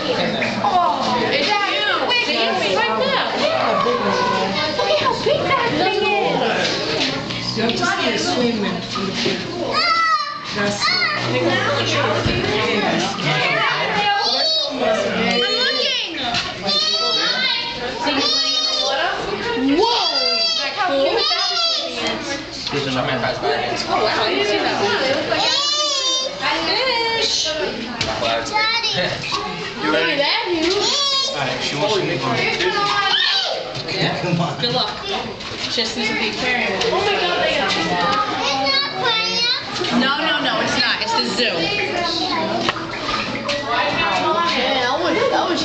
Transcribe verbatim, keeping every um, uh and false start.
Oh, it's huge. Wait, see, it's right there. Look at how big that thing is. You have to see it swimming. That's I'm looking. See, he's playing in the water. Whoa! Like how cute that is. These are not my prize bargains. Oh wow, I didn't see that one. It looks like fish. You Look ready? at that, dude. Alright, she wants to move on. Yeah. Come on. Good luck. Just into the aquarium. Oh my god, they got it. No, no, no, it's not. It's the zoo.